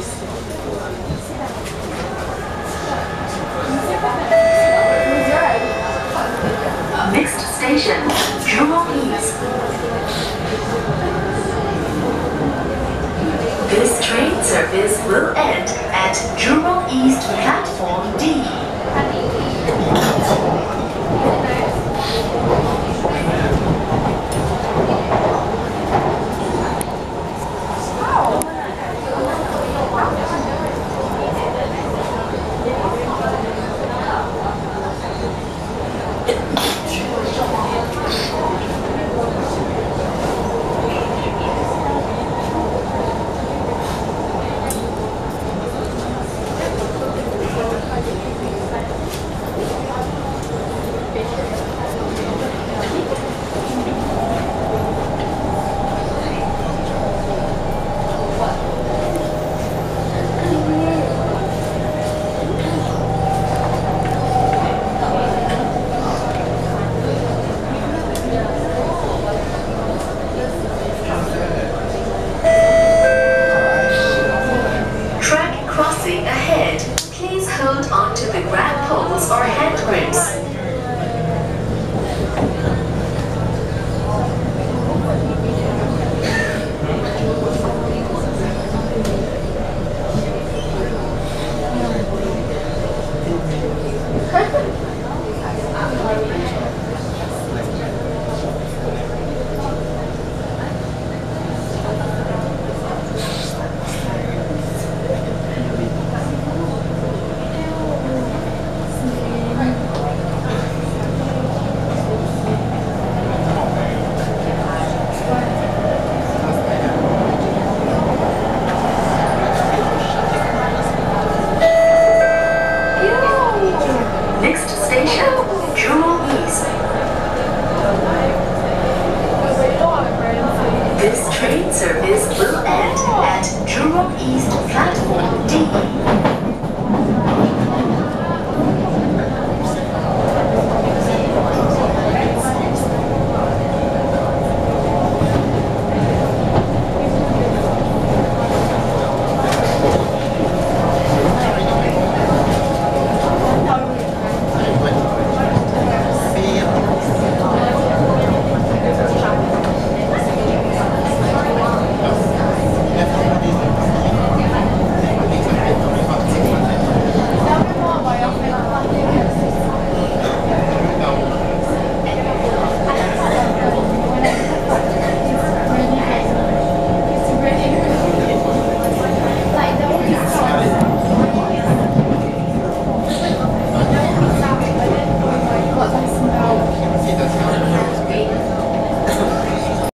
Next station, Jurong East. This train service will end at Jurong East Platform D. Crossing ahead, please hold on to the grab poles or hand grips. Next station, Jurong East. This train service will end at Jurong East Platform D.